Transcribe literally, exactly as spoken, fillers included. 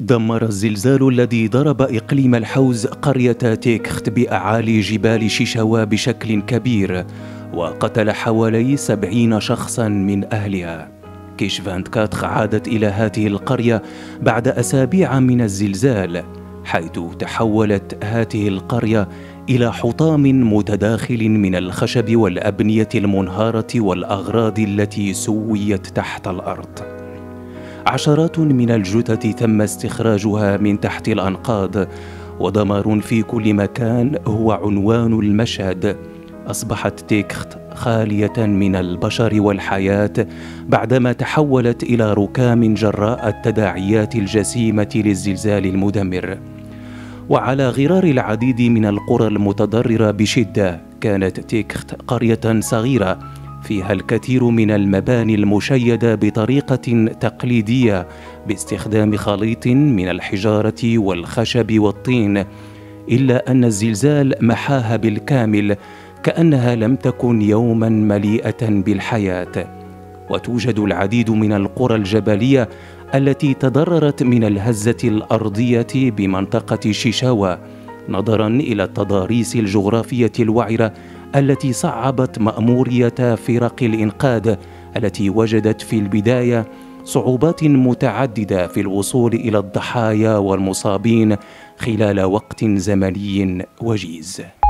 دمر الزلزال الذي ضرب إقليم الحوز قرية تيكخت بأعالي جبال شيشاوا بشكل كبير، وقتل حوالي سبعين شخصا من أهلها. كيش فاند كاتخ عادت إلى هذه القرية بعد أسابيع من الزلزال، حيث تحولت هذه القرية إلى حطام متداخل من الخشب والأبنية المنهارة والأغراض التي سويت تحت الأرض. عشرات من الجثث تم استخراجها من تحت الأنقاض، ودمار في كل مكان هو عنوان المشهد. أصبحت تيكخت خالية من البشر والحياة بعدما تحولت إلى ركام جراء التداعيات الجسيمة للزلزال المدمر. وعلى غرار العديد من القرى المتضررة بشدة، كانت تيكخت قرية صغيرة فيها الكثير من المباني المشيدة بطريقة تقليدية باستخدام خليط من الحجارة والخشب والطين، إلا أن الزلزال محاها بالكامل كأنها لم تكن يوما مليئة بالحياة. وتوجد العديد من القرى الجبلية التي تضررت من الهزة الأرضية بمنطقة شيشاوا، نظرا إلى التضاريس الجغرافية الوعرة التي صعبت مأمورية فرق الإنقاذ التي وجدت في البداية صعوبات متعددة في الوصول إلى الضحايا والمصابين خلال وقت زمني وجيز.